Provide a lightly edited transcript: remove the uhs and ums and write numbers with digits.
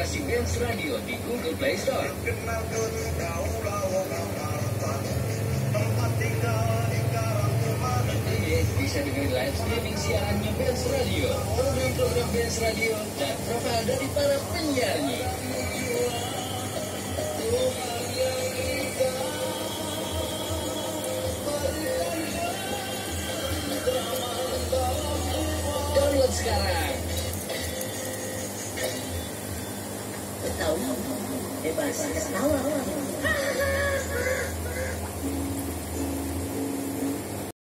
aplikasi Benz Radio di Google Play Store. Bisa dengerin live streaming siarannya Benz Radio, program-program Benz Radio, dan profil dari para penyiarnya. Download sekarang. Tahu, bebas ketawa.